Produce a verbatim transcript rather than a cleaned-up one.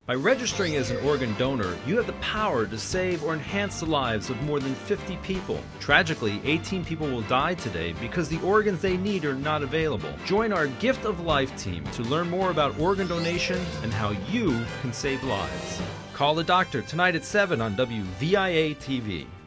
By registering as an organ donor, you have the power to save or enhance the lives of more than fifty people. Tragically, eighteen people will die today because the organs they need are not available. Join our Gift of Life team to learn more about organ donation and how you can save lives. Call the doctor tonight at seven on W V I A T V.